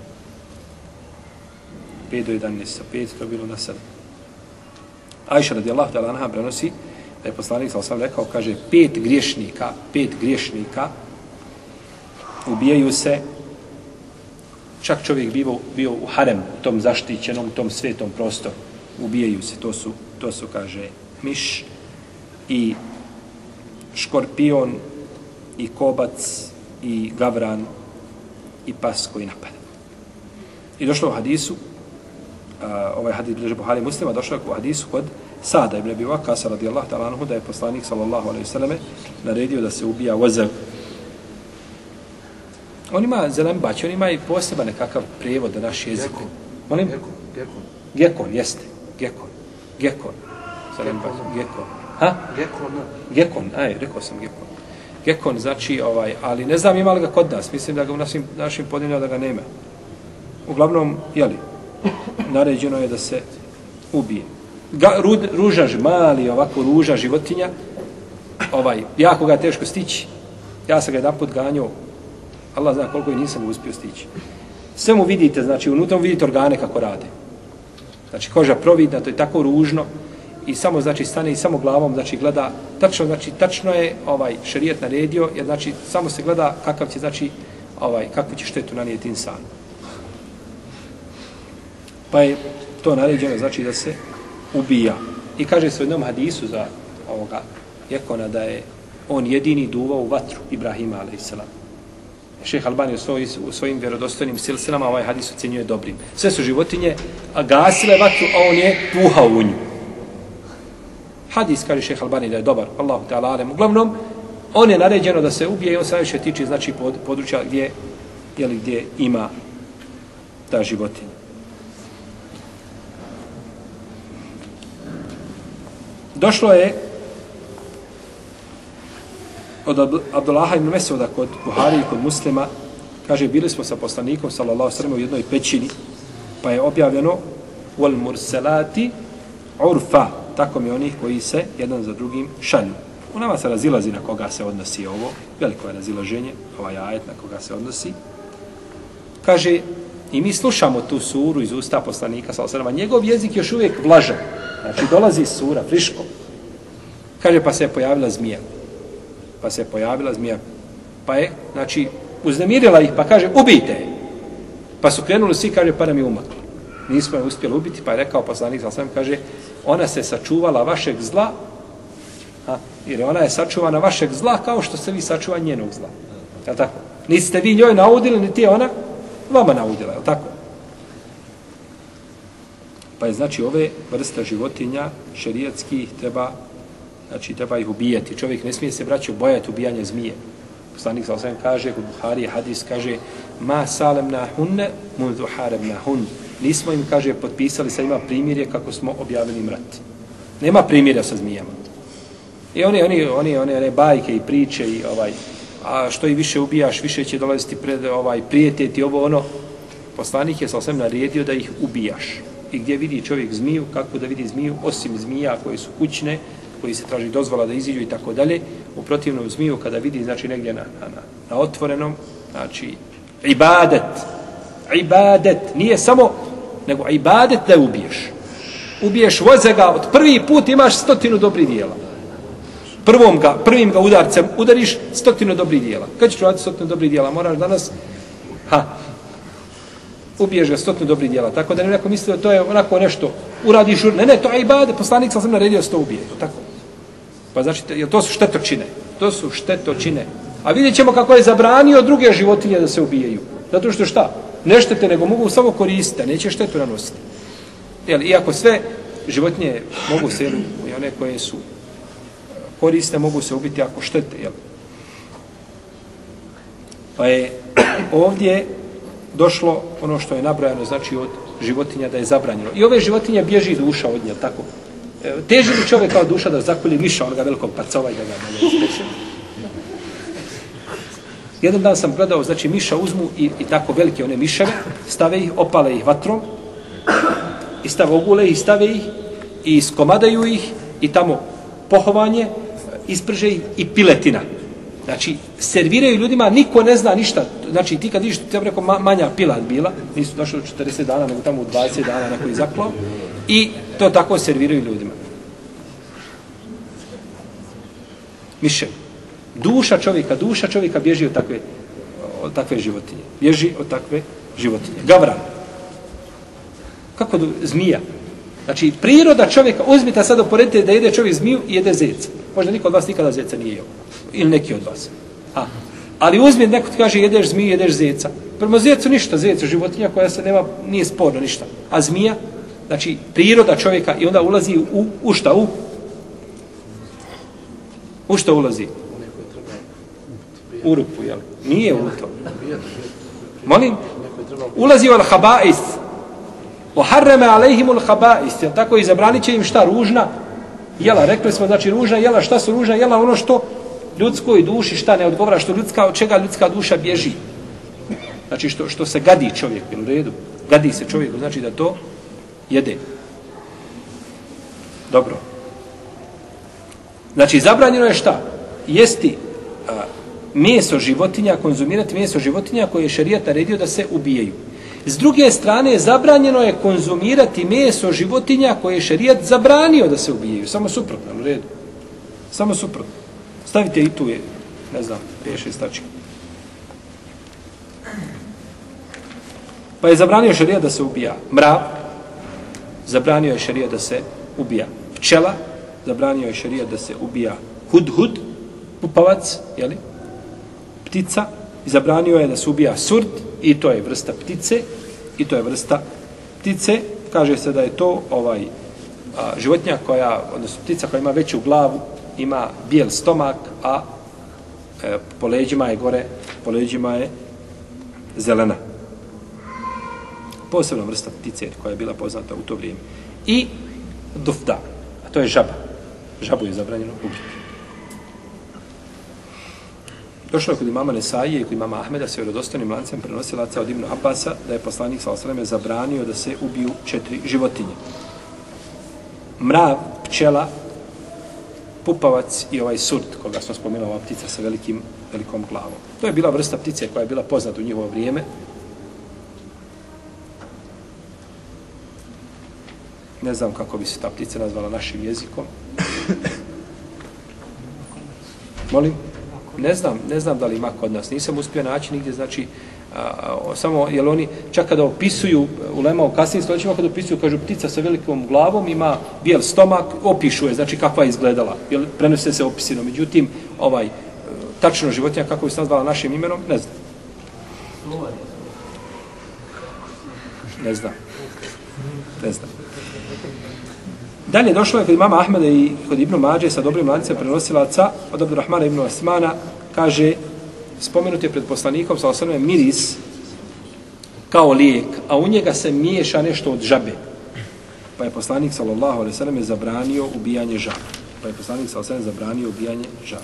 [SPEAKER 2] 5 do 11, sa 5 to je bilo na 7. Ajša radijallahu ta'ala anha prenosi da je poslanik sallallahu alejhi ve sellem rekao, kaže, 5 griješnika ubijaju se, čak čovjek bio u harem, u tom zaštićenom, tom svetom prostoru, ubijaju se, to su, kaže, miš i škorpion i kobac i gavran i pas koji napada. I došlo u hadisu, ovaj hadis bilježi Buhari Muslima, došlo u hadisu kod Sada ibn Abi Waqqasa radijallahu ta'ala anhu da je poslanik sallallahu alejhi ve selleme naredio da se ubija vozak. On ima zelembać, on ima i poseban nekakav prijevod na naš jezik. Molim? Gekon, jeste. Gekon. Zelembać, gekon. Ha? Gekon, rekao sam gekon. Gekon znači, ali ne znam ima li ga kod nas, mislim da ga u našim podinjama da ga nema. Uglavnom, jeli, naređeno je da se ubije. Ruža, mali ovako ruža životinja, jako ga teško stići, Ja sam ga jedan put ganjao, Allah zna koliko i nisam ga uspio stići. Sve mu vidite, znači unutra mu vidite organe kako rade. Znači koža providna, to je tako ružno i samo znači stane i samo glavom znači gleda tačno, znači tačno je šerijat naredio, jer znači samo se gleda kakav će znači kakvu će štetu nanijeti insanu. Pa je to naređeno znači da se ubija. I kaže se u jednom hadisu za ovoga Jekona da je on jedini duvao u vatru Ibrahima a.s. Šejh Albani u svojim vjerodostojnim silsilama ovaj hadis ocjenjuje dobrim. Sve su životinje gasile vatru, a on je puhao u nju. Hadis, kaže šejh Albani, da je dobar. Allahu ta'ala alem. Uglavnom, on je naređeno da se ubije i on se najviše tiče znači područja gdje ima ta životinja. Došlo je od Abdullaha ibn Mesuda kod Buhari i kod Muslima, kaže, bili smo sa poslanikom sallallahu alejhi ve sellem u jednoj pećini, pa je objavljeno wal mursalati urfa, tako mi onih koji se jedan za drugim šalju. U nama se razilazi na koga se odnosi ovo, veliko je razilaženje, ovaj ajet na koga se odnosi. Kaže, i mi slušamo tu suru iz usta poslanika sallallahu alejhi ve sellem, njegov jezik još uvijek vlažan, znači dolazi sura friško. Kaže, pa se je pojavila zmija. Pa je, znači, uznemirila ih, pa kaže, ubijte je. Pa su krenuli svi, kaže, pa nam je umaklo. Nismo je uspjeli ubiti, pa je rekao poslanik, kaže, ona se sačuvala vašeg zla, jer ona je sačuvana vašeg zla kao što ste vi sačuvani njenog zla. Je li tako? Niste vi njoj naudili, niti je ona vama naudila, je li tako? Pa je, znači, ove vrste životinja šerijatskih treba ih ubijati. Čovjek ne smije se, braćo, bojati ubijanja zmije. Poslanik sallallahu alejhi ve sellem kaže, kod Buhari hadis kaže, ma salemna hunne mundu haremna hun. Nismo im, kaže, potpisali sa njima primirje kako smo objavili mrat. Nema primirja sa zmijama. I one bajke i priče i a što i više ubijaš, više će dolaziti pred prijeteti ovo ono. Poslanik je sallallahu alejhi ve sellem naredio da ih ubijaš. I gdje vidi čovjek zmiju, kako da vidi zmiju, osim zmija koje su kućne, koji se traži dozvola da iziđu i tako dalje, u protivnom zmiju kada vidi, znači negdje na otvorenom, znači ibadet, nije samo, nego ibadet da ubiješ. Ubiješ vozega, od prvi put imaš 100 dobrih dijela. Prvim ga udarcem udariš 100 dobrih dijela. Kad ćeš raditi 100 dobrih dijela? Moraš danas, ubiješ ga 100 dobrih dijela. Tako da ne neko misli da to je onako nešto, uradiš, ne, to je ibadet, poslanik sam naredio da se to ubije. Tako. Pa znači, to su štetočine. A vidjet ćemo kako je zabranio druge životinje da se ubijaju. Zato što šta? Ne štete, nego mogu samo koristiti, neće štetu nanositi. Iako sve životinje mogu se, i one koje su koriste, mogu se ubiti ako štete. Pa je ovdje došlo ono što je nabrojano, znači od životinja da je zabranjeno. I ove životinje bježi duša od nje, tako? Teži li čovjek kao duša da zakolje miša, onoga velikog pacova i da ga ne speše? Jedan dan sam gledao, znači miša uzmu i tako velike one miševe, stave ih, opale ih vatrom, i stave ogule ih, stave ih, i iskomadaju ih, i tamo pohovanje, isprže ih i piletina. Znači, serviraju ljudima, niko ne zna ništa. Znači, ti kad vidiš, ti ja rekao, manja pilat bila, nisu došli do 40 dana, nego tamo u 20 dana neko je zaklao, i to tako serviraju ljudima. Miše. Duša čovjeka bježi od takve životinje. Bježi od takve životinje. Gavran. Kako zmija? Znači, priroda čovjeka, uzmite sad oporedite da jede čovjek zmiju i jede zeca. Možda niko od vas nikada zeca nije jeo. Ili neki od vas. Ali uzmi, neko ti kaže jedeš zmiju, jedeš zeca. Prema zecu ništa, zecu životinja koja se nije sporno ništa. A zmija, znači priroda čovjeka i onda ulazi u šta? U šta ulazi? U rupu, jel? Nije u to. Molim? Ulazi u al-haba'is. Oharreme alejhimul haba'is. Tako i zabranit će im šta? Ružna jela. Rekli smo, znači ružna jela. Šta su ružna jela? Ono što ljudskoj duši šta ne odgovara, od čega ljudska duša bježi. Znači što se gadi čovjek, u redu. Gadi se čovjeku, znači da to jede. Dobro. Znači zabranjeno je šta? Jesti meso životinja, konzumirati meso životinja koje je šerijat naredio da se ubijaju. S druge strane, zabranjeno je konzumirati meso životinja koje je šerijat zabranio da se ubijaju. Samo suprotno, u redu. Samo suprotno. Stavite i tu je, ne znam, 5-6 tački. Pa je zabranio šerijat da se ubija mrav, zabranio je šerijat da se ubija pčela, zabranio je šerijat da se ubija hudhud, pupavac, jeli? Ptica, i zabranio je da se ubija surd, i to je vrsta ptice, i to je vrsta ptice. Kaže se da je to životinja koja, odnosno ptica koja ima veću glavu, ima bijel stomak, a po leđima je gore, po leđima je zelena. Posebna vrsta ptice koja je bila poznata u to vrijeme. I dufda, a to je žaba. Žabu je zabranjeno ubiti. Došlo je kod imama Nesaije i kod imama Ahmeda sa vjerodostojnim lancem prenosilaca od Ibn Abasa da je poslanik sallallahu alejhi ve sellem zabranio da se ubiju 4 životinje. Mrav, pčela, pupavac i ovaj surd, koga smo spomenuli, ova ptica sa velikom glavom. To je bila vrsta ptice koja je bila poznata u njihovo vrijeme. Ne znam kako bi se ta ptica nazvala našim jezikom. Molim? Ne znam da li ima kod nas. Nisam uspio naći nigdje, znači, samo, jer oni čak kada opisuju, ulema u kasnijim stoljećima, kada opisuju, kažu, ptica sa velikom glavom, ima bijel stomak, opišu je, znači, kakva je izgledala. Jer prenose se opisino. Međutim, tačno životinja, kako bi se nazvala našim imenom, ne znam. Ne znam. Dalje došlo je kod imama Ahmeda i kod Ibnu Mađe sa dobrim lancem prenosilaca od Abdurrahmana ibn Osmana, kaže, spomenut je pred poslanikom sa osnovim miris kao lijek, a u njega se miješa nešto od žabe. Pa je poslanik sallallahu alejhi ve sellem zabranio ubijanje žabe.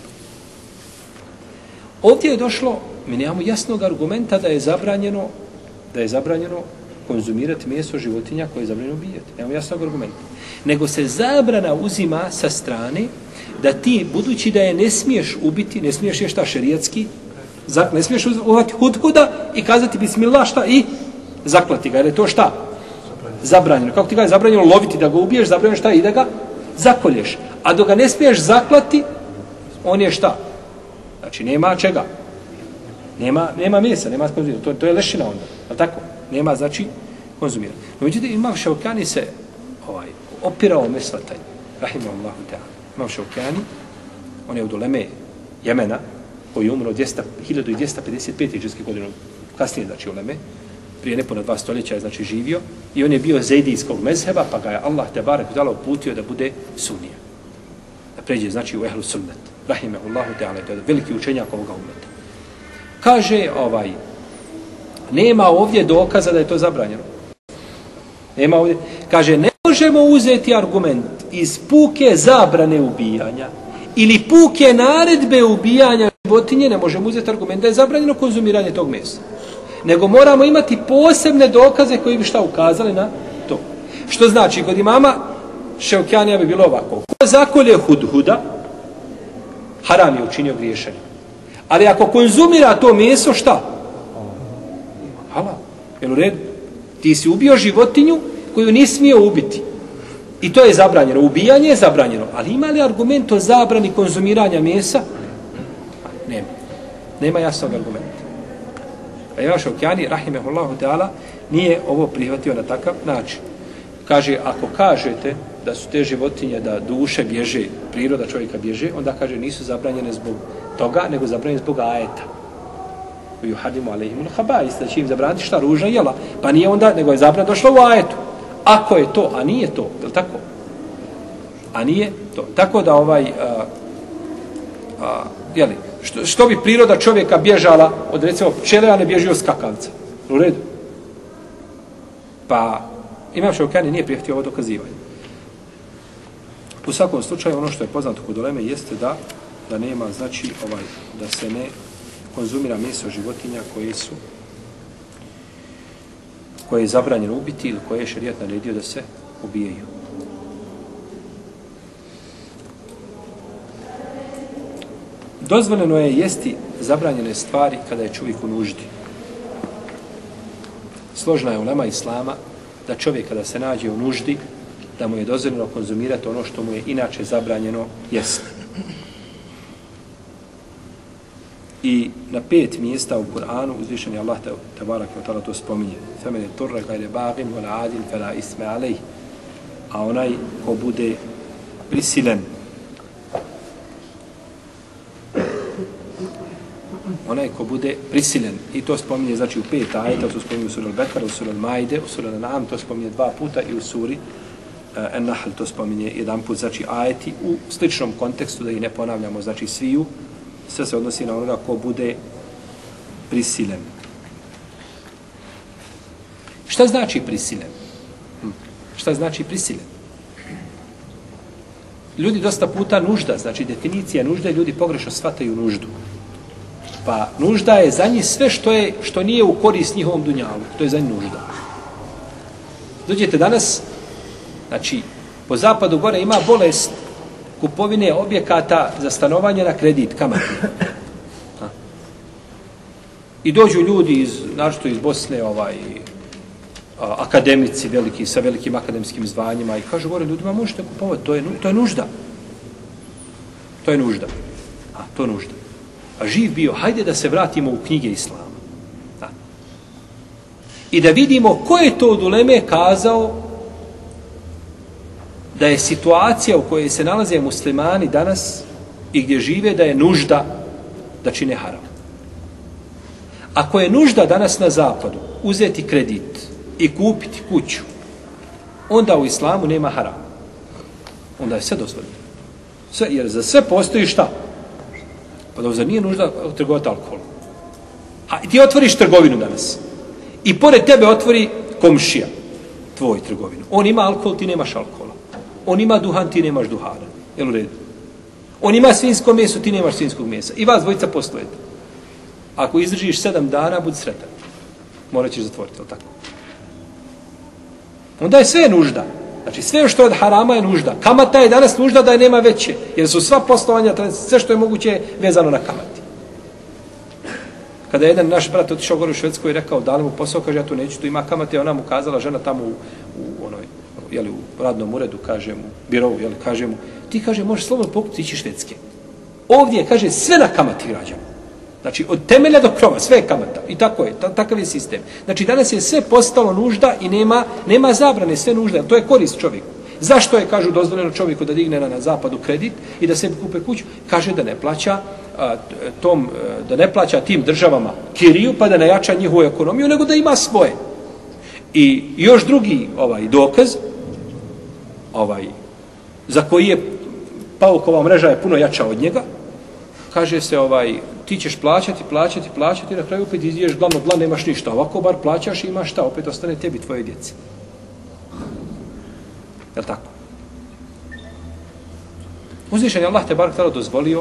[SPEAKER 2] Ovdje je došlo, mi nemamo jasnog argumenta da je zabranjeno konzumirati meso životinja koje je zabranjeno ubijati. Nemamo jasnog argumenta. Nego se zabrana uzima sa strane da ti, budući da je ne smiješ ubiti, ne smiješ je šta šerijatski, ne smiješ uvati hudhuda i kazati bismillah šta i zaklati ga. Jer je to šta? Zabranjeno. Kako ti ga je zabranjeno loviti da ga ubiješ, zabranjeno šta i da ga zakolješ. A dok ga ne smiješ zaklati, on je šta? Znači nema čega. Nema mesa, nema konzumiranja. To je lešina onda. Ali tako? Nema, znači, konzumiranja. No, međutim, Imam Šaukani se opirao mesvataj. Rahimahullahu ta'ala. Imam Šaukani, on je od uleme Jemena, koji je umro 1255. hidžrske godine, kasnije, znači, uleme, prije nepuna 2 stoljeća je, znači, živio, i on je bio zejdijskog mezheba, pa ga je Allah te barek dala uputio da bude sunnija. Da pređe, znači, u ehlu sunnet. Rahimahullahu ta'ala, to je veliki učenjak ovoga umeta. Kaže, nema ovdje dokaza da je to zabranjeno. Nema ovdje. Kaže, ne možemo uzeti argument iz puke zabrane ubijanja ili puke naredbe ubijanja životinje, ne možemo uzeti argument da je zabranjeno konzumiranje tog mesa. Nego moramo imati posebne dokaze koji bi šta ukazali na to. Što znači, kod imama Ševkjanija bi bilo ovako. Ko zakolje hudhuda, haram je učinio griješenje. Ali ako konzumira to meso, šta? Halal. Jel u redu? Ti si ubio životinju koju nisi smio ubiti. I to je zabranjeno. Ubijanje je zabranjeno. Ali ima li argument o zabrani konzumiranja mesa? Nema. Nema jasnog argumenta. A Imam Šaukjani, rahimehullahu ta'ala, nije ovo prihvatio na takav način. Kaže, ako kažete da su te životinje, da duše bježe, priroda čovjeka bježe, onda kaže nisu zabranjene zbog toga, nego zabranjene zbog ajeta. Yuhadimu alejhimul haba'is, da će im zabraniti šta ružna jela. Pa nije onda, nego je zabrana došla u ajetu. Ako je to, a nije to, je li tako? A nije to. Tako da jeli, što bi priroda čovjeka bježala od, recimo, pčele, a ne bježi od skakavca? U redu. Pa Imam Šaukjani nije prihvatio ovo dokazivanje. U svakom slučaju, ono što je poznato kod uleme jeste da nema, znači, da se ne konzumira meso životinja koje je zabranjeno ubiti ili koje je šerijat naredio da se ubijaju. Dozvoljeno je jesti zabranjene stvari kada je čovjek u nuždi. Složna je ulema islama da čovjek kada se nađe u nuždi, da mu je dozvoljeno konzumirati ono što mu je inače zabranjeno jesti. I na 5 mjesta u Kur'anu uzvišen je Allah tabarak wa ta'ala to spominje. Femen je turra gajre bagim wala adin fela isme alejh. A onaj ko bude prisilen, onaj ko bude prisilen, i to spominje znači u 5 ajeta, to spominje u suri Al-Bekara, u suri Al-Maide, u suri Al-An'am, to spominje 2 puta i u suri An-Nahl to spominje jedan put, znači ajeti u sličnom kontekstu, da ih ne ponavljamo, znači sviju, sve se odnosi na onoga ko bude prisilen. Šta znači prisilen? Šta znači prisilen? Ljudi dosta puta nužda, znači definicija nužda, ljudi pogrešno shvataju nuždu. Pa nužda je za njih sve što nije u korist njihovom dunjalu. To je za njih nužda. Dođete danas, znači, po zapadu gore ima bolest kupovine objekata za stanovanje na kredit, kamatni. I dođu ljudi naročito iz Bosne, akademici veliki, sa velikim akademskim zvanjima i kažu gore ljudima možete kupovati, to je nužda. To je nužda. To je nužda. A živ bio, hajde da se vratimo u knjige Islama. Da. I da vidimo ko je to od uleme kazao da je situacija u kojoj se nalaze muslimani danas i gdje žive da je nužda da čine haram. Ako je nužda danas na zapadu uzeti kredit i kupiti kuću, onda u islamu nema haram. Onda je sve dozvoljeno. Sve, jer za sve postoji šta? Pa da nije nužda trgovati alkoholom. A ti otvoriš trgovinu danas. I pored tebe otvori komšija tvoj trgovinu. On ima alkohol, ti nemaš alkohola. On ima duhan, ti nemaš duhana. Jel u redu? On ima svinjsko meso, ti nemaš svinjskog mesa. I vas dvojica poslujete. Ako izdržiš 7 dana, budi sretan. Morat ćeš zatvoriti, ali tako? Onda je sve nužda. Znači sve što je od harama je nužda. Kamata je danas nužda da je nema veće. Jer su sva poslovanja, sve što je moguće vezano na kamati. Kada je jedan naš brat otišao gore u Švedsku i rekao, dali mu posao, kaže, ja tu neću, tu ima kamate, ona mu kazala, žena tamo u radnom uredu, kaže mu, birovu, kaže mu, ti, kaže, možeš slobodno pokupiti ići Švedske. Ovdje, kaže, sve na kamati građamo. Znači, od temelja do krova, sve je kamata. I tako je, takav je sistem. Znači, danas je sve postalo nužda i nema zabrane, sve nužda. To je korist čovjeku. Zašto je, kažu, dozvoljeno čovjeku da digne na zapadu kredit i da sebi kupe kuću? Kaže da ne plaća tim državama kiriju, pa da ne jača njihovu ekonomiju, nego da ima svoje. I još drugi dokaz, za koji je paukova mreža je puno jača od njega, kaže se ti ćeš plaćati, na kraju opet izješ glavno dla, nemaš ništa. Ovako bar plaćaš i imaš šta, opet ostane tebi tvoje djece. Je li tako? Uzvišen je Allah te barak tada dozvolio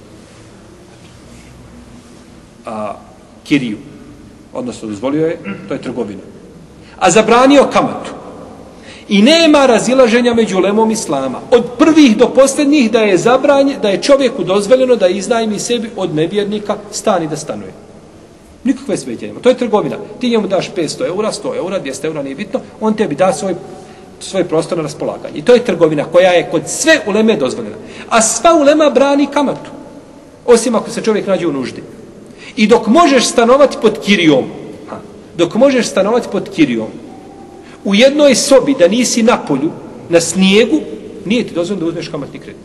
[SPEAKER 2] kiriju. Odnosno dozvolio je, to je trgovina. A zabranio kamatu. I nema razilaženja među ulemom islama. Od prvih do posljednjih da je čovjeku dozvoljeno da iznajmi sebi od nevjernika stan i da stanuje. Nikakve smetnje nema. To je trgovina. Ti njemu daš 500 eura, 100 eura, 200 eura, nije bitno. On tebi da svoj prostor na raspolaganje. I to je trgovina koja je kod sve uleme dozvoljena. A sva ulema brani kamatu. Osim ako se čovjek nađe u nuždi. I dok možeš stanovati pod kirijom, u jednoj sobi da nisi na polju, na snijegu, nije ti dozvoljeno da uzmeš kamatni kredit.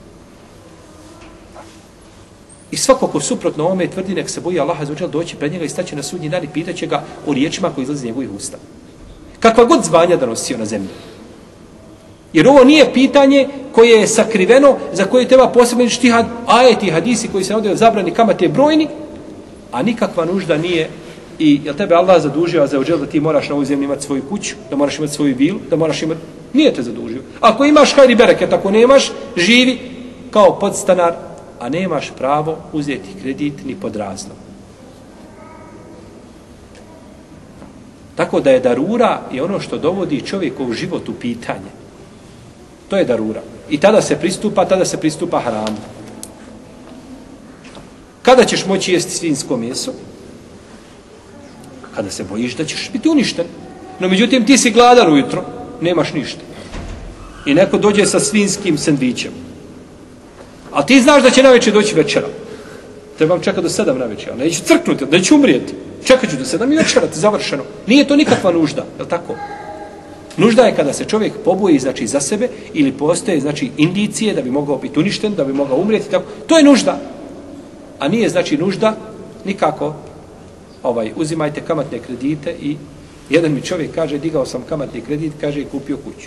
[SPEAKER 2] I svako ko suprotno ovome tvrdi, nek se boji Allaha azza doći pred njega i staće na sudnji dan i pitaće ga o riječima koji izlazi iz njegovih usta. Kakva god zvanja da nosio na zemlji. Jer ovo nije pitanje koje je sakriveno, za koje treba posebno štihad, ajeti, hadisi koji se navode o zabrani kamate brojni, a nikakva nužda nije. I jel tebe Allah zadužio da ti moraš na ovoj zemlji imati svoju kuću, da moraš imati svoju vilu, da moraš imati... Nije te zadužio. Ako imaš hajri bereket, ako nemaš, živi kao podstanar, a nemaš pravo uzeti kredit ni pod razlom. Tako da je darura i ono što dovodi čovjekov život u pitanje. To je darura. I tada se pristupa haramu. Kada ćeš moći jesti svinjsko meso? Kada se bojiš da ćeš biti uništen. No međutim ti si gladan ujutro, nemaš ništa. I neko dođe sa svinjskim sendvičem. A ti znaš da će navečer doći večera. Trebam čekati do 7 navečer, ali neću crknuti, neću umrijeti. Čekat ću do 7 i večerati, završeno. Nije to nikakva nužda, je li tako? Nužda je kada se čovjek poboji, znači, za sebe, ili postoje, znači, indicije da bi mogao biti uništen, da bi mogao umrijeti, tako. To je nužda. A nije, znači, nužda nikako, uzimajte kamatne kredite i jedan mi čovjek kaže, digao sam kamatni kredit, kaže, i kupio kuću.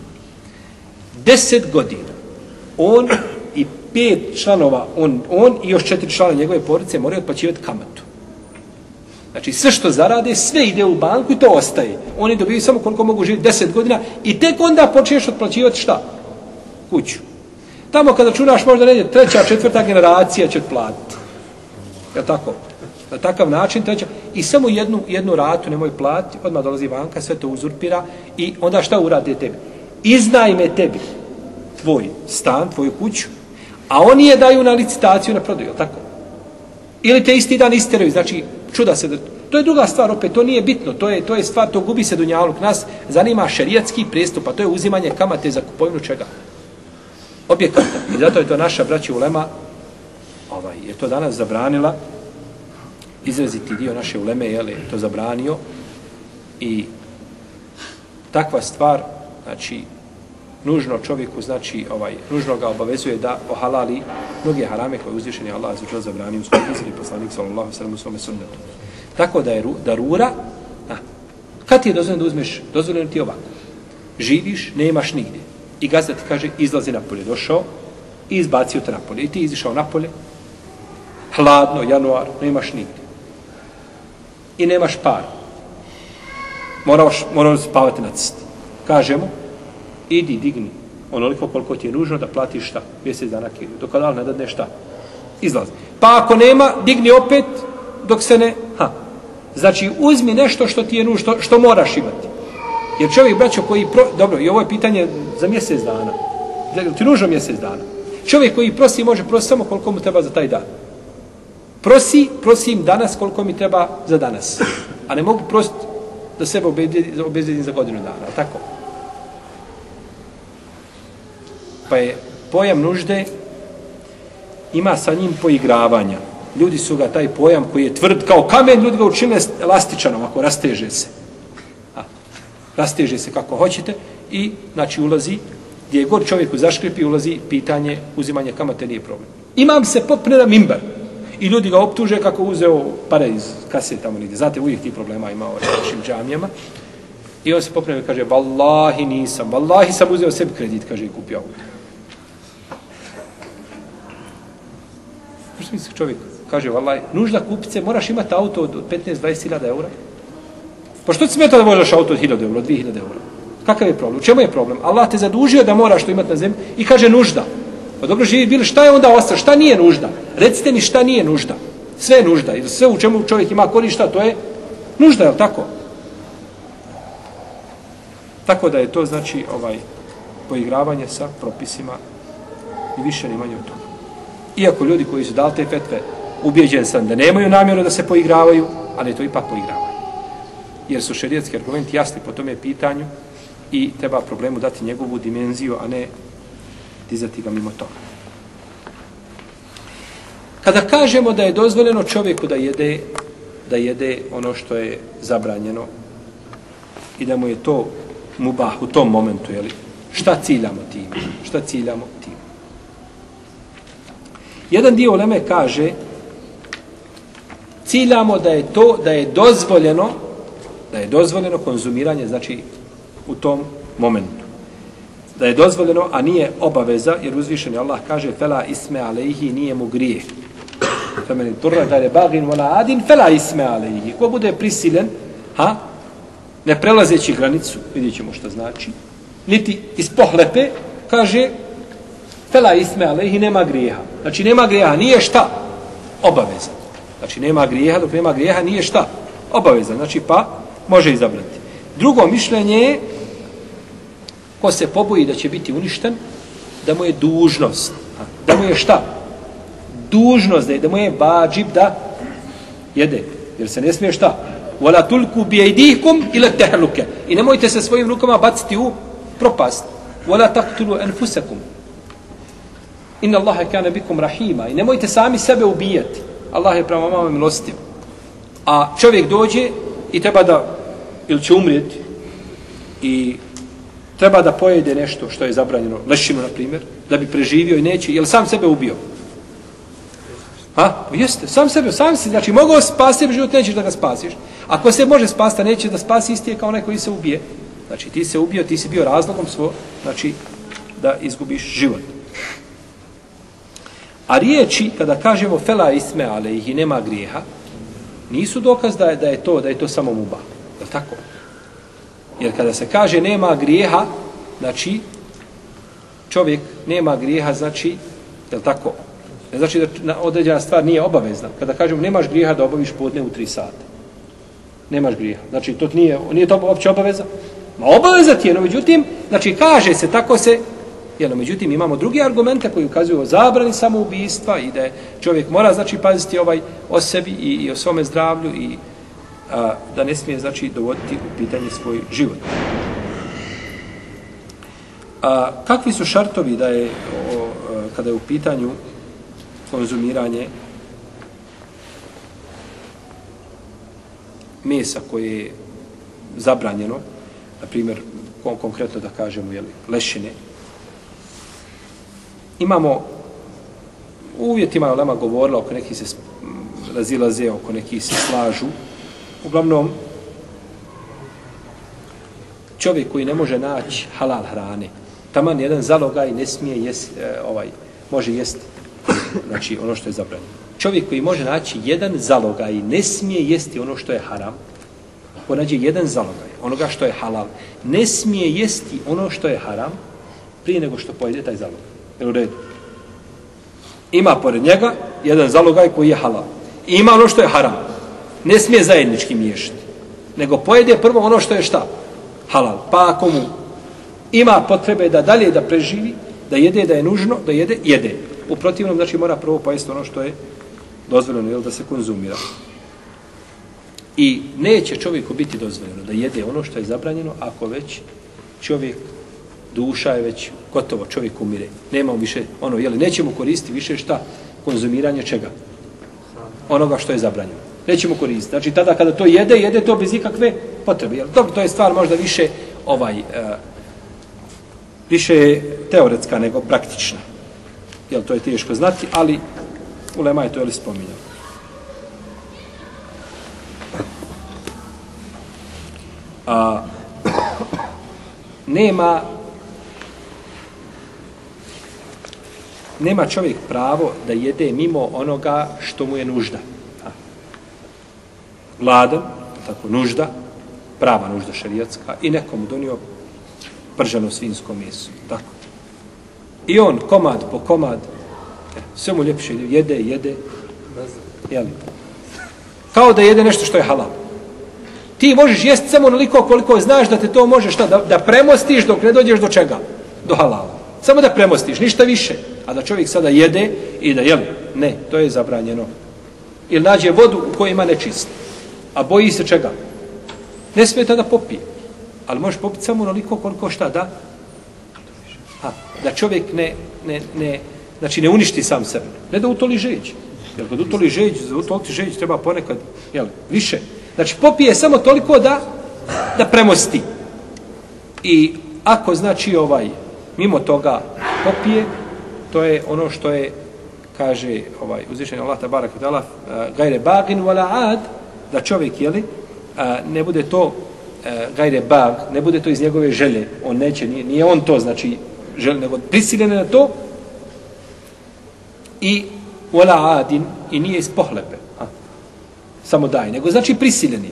[SPEAKER 2] 10 godina, on i 5 članova, on i još 4 člana njegove porodice moraju otplaćivati kamatu. Znači, sve što zarade, sve ide u banku i to ostaje. Oni dobiju samo koliko mogu živjeti 10 godina i tek onda počneš otplaćivati šta? Kuću. Tamo kada računaš možda negdje 3., 4. generacija će otplatiti. Je li tako? Na takav način treća. I samo jednu ratu nemoj platiti, odmah dolazi banka, sve to uzurpira i onda šta urade tebi? Iznajme tebi tvoj stan, tvoju kuću, a oni je daju na licitaciju, na prodaju, je li tako? Ili te isti dan isteraju, znači čuda se da... To je druga stvar, opet, to nije bitno, to je stvar, to gubi se dunjaluk. Nas zanima šerijatski pristup, a to je uzimanje kamate za kupovinu čega? Objekata. I zato je to naša braća ulema, je to danas zabranila, izraziti dio naše uleme, je to zabranio i takva stvar, znači, nužno čovjeku, znači, nužno ga obavezuje da ohalali mnoge harame koje uzvišeni Allah azza zabranio u svojoj knjizi i poslanik sallallahu alejhi ve sellem u svome sunnetu. Tako da je darura, kad ti je dozvoljeno da uzmeš, dozvoljeno ti ovako. Živiš, nemaš nigdje. I gazda ti kaže, izlazi napolje. Došao i izbacio te napolje. I ti izišao napolje, hladno, januar, nemaš nigdje. I nemaš par. Moraš spavati na cesti. Kažemo, idi, digni onoliko koliko ti je nužno da platiš šta? Mjesec dana kiriju. Dok Allah ne dadne šta? Izlazi. Pa ako nema, digni opet dok se ne... Znači, uzmi nešto što ti je nužno, što moraš imati. Jer čovjek, braćo, koji... Dobro, i ovo je pitanje za mjesec dana. Ti nužno mjesec dana. Čovjek koji prosi, može prositi samo koliko mu treba za taj dan. Prosim danas koliko mi treba za danas. A ne mogu prositi da sebe obezbedim za godinu dana. Tako? Pa je pojam nužde, ima sa njim poigravanja. Ljudi su ga, taj pojam koji je tvrd kao kamen, ljudi ga učine elastičanom, ako rasteže se. Rasteže se kako hoćete i, znači, ulazi, gdje je god čovjeku zaškripi, ulazi pitanje uzimanja kamate, nije problem. Imam se popne na mimbar i ljudi ga optuže kako uzeo pare iz kase tamo nigdje. Znate, uvijek ti problema ima u našim džamijama. I on se popne i kaže, vallahi sam uzeo sebi kredit, kaže, i kupio auto. Što misli čovjek? Kaže, vallahi, nužda kupice, moraš imati auto od 15-20 eura. Pa što ti smeta da možeš auto od 1000 eura, od 2000 eura? Kakav je problem? U čemu je problem? Allah te zadužio da moraš to imati na zemlji i kaže nužda. Pa dobro živi bili, šta je onda ostalo? Šta nije nužda? Recite mi šta nije nužda. Sve je nužda. I sve u čemu čovjek ima korišta, to je nužda, je li tako? Tako da je to, znači, poigravanje sa propisima i više ni manje od toga. Iako ljudi koji su dali te fetve, ubijeđen sam da nemaju namjeru da se poigravaju, ali je to ipak poigravanje. Jer su šerijatski argumenti jasni po tome pitanju i treba problemu dati njegovu dimenziju, a ne dizati ga mimo toga. Kada kažemo da je dozvoljeno čovjeku da jede ono što je zabranjeno i da mu je to mubah u tom momentu, jeli, šta ciljamo tim? Jedan dio uleme kaže ciljamo da je dozvoljeno konzumiranje, znači u tom momentu. Da je dozvoljeno, a nije obaveza, jer uzvišeni Allah kaže fela isme alejhi, nije mu grijeh. Femeni turra da je bagin wala adin fela isme alejhi. Ko bude prisilen, ne prelazeći granicu, vidjet ćemo što znači, niti iz pohlepe, kaže fela isme alejhi, nema grijeha. Znači nema grijeha, nije šta? Obaveza. Znači nema grijeha, dok nema grijeha nije šta? Obaveza. Znači pa može izabrati. Drugo mišljenje je ko se poboji da će biti uništen, da mu je dužnost. Da mu je šta? dužnost da mu je vadžib da jede. Jer se ne smije šta? Wala tulku bi aydikum ila tahluka. I nemojte se svojim rukama baciti u propast. Wala taqtulu anfusakum. Inna Allaha kana bikum rahima. I nemojte sami sebe ubijati. Allah je prema vama milostiv. A čovjek dođe i treba da ili će umrijeti i treba da pojede nešto što je zabranjeno, lešinu na primjer, da bi preživio i neće, je li sam sebe ubio? Jeste, sam si, znači mogao spasiti život, nećeš da ga spasiš. Ako se može spasiti, neće da spasi, isti je kao onaj koji se ubije. Znači ti se ubio, ti si bio razlogom znači da izgubiš život. A riječi, kada kažemo fela isme alejhi, nema grijeha, nisu dokaz da je to samo mubah. Je li tako? Jer kada se kaže nema grijeha, znači čovjek nema grijeha, znači, je li tako? Ne znači da određena stvar nije obavezna. Kada kažemo nemaš grijeha da obaviš podne u 3 sata. Nemaš grijeha. Znači to nije to uopće obaveza. Ma obaveza ti je, no međutim, znači kaže se, tako se, no međutim imamo drugi argumente koji ukazuju o zabrani samoubistva i da čovjek mora znači paziti o sebi i o svome zdravlju i da ne smije znači dovoditi u pitanje svoj život. Kakvi su šartovi da je kada je u pitanju konzumiranje mesa koje je zabranjeno, na primjer konkretno da kažemo lešine. Imamo u uvjetima ulema govorila, oko neki se razilaze, oko neki se slažu. Uglavnom, čovjek koji ne može naći halal hrane, taman jedan zalogaj ne smije jesti, može jesti, znači ono što je zabranjeno. Čovjek koji može naći jedan zalogaj ne smije jesti ono što je haram, ako nađe jedan zalogaj, onoga što je halal, ne smije jesti ono što je haram prije nego što pojede taj zalogaj. Jel u redu? Ima pored njega jedan zalogaj koji je halal. I ima ono što je haram. Ne smije zajednički miješati. Nego pojede prvo ono što je šta? Halal. Pa ako mu ima potrebe da dalje da preživi, da jede, da je nužno, da jede. U protivnom, znači mora prvo pojesti ono što je dozvoljeno, da se konzumira. I neće čovjeku biti dozvoljeno da jede ono što je zabranjeno ako već čovjek, duša je već gotovo, čovjek umire. Nemamo više nećemo koristiti više šta? Konzumiranje čega? Onoga što je zabranjeno. Nećemo koristiti. Znači tada kada to jede to bez ikakve potrebe. Dobro, to je stvar možda više više teoretska nego praktična. To je teško znati, ali ulema je to spominjao. Nema čovjek pravo da jede mimo onoga što mu je nužda. Gladan, tako nužda, prava nužda šerijatska, i nekomu donio prženo svinjsko meso. Tako. I on komad po komad, sve mu ljepše jede, jeli. Kao da jede nešto što je halal. Ti možeš jesti samo onoliko koliko znaš da te to može šta, da premostiš dok ne dođeš do čega? Do halala. Samo da premostiš, ništa više. A da čovjek sada jede i da jeli, ne, to je zabranjeno. Ili nađe vodu u kojoj ima nečist, a boji se čega? Ne smije da popije. Ali možeš popiti samo onoliko koliko šta da? Da čovjek ne uništi sam sebe. Ne da utoli žeđ. Jer kad utoli žeđ, za utoliti žeđ treba ponekad, više. Znači popije samo toliko da premosti. I ako znači mimo toga popije, to je ono što je, kaže uzvišeni Allah tabarak ve taala, gajre bagin wala ad, da čovjek ne bude to gajre bag, ne bude to iz njegove želje, on neće, nije on to znači želi, nego prisiljen na to, i wala adin, i nije iz pohlepe, samo daj, nego znači prisiljeni.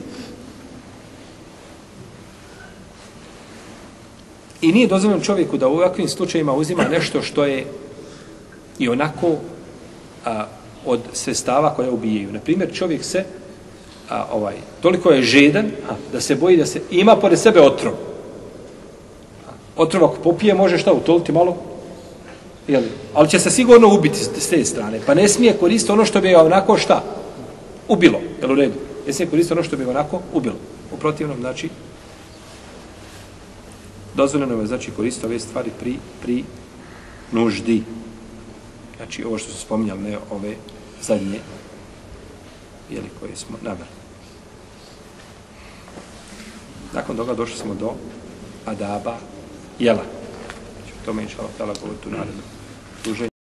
[SPEAKER 2] I nije dozvoljeno čovjeku da u ovakvim slučajima uzima nešto što je i onako od sredstava koja ubijaju. Naprimjer, čovjek se toliko je žedan da se boji da se ima pored sebe otrov. Otrov ako popije može šta utoliti malo
[SPEAKER 4] Jeli? Ali će se sigurno ubiti s te strane. Pa ne smije koristiti ono što bi ga onako šta? Ubilo. Jel u redu? Ne smije koristiti ono što bi ga onako ubilo. U protivnom, znači, dozvoljeno je, znači, koristiti ove stvari pri nuždi. Znači, ovo što su spominjali, ne ove zadnje, jeli, koje smo naveli. Nakon toga došli smo do adaba jela. Znači, o tome inša Allah govoriti u narednom druženju.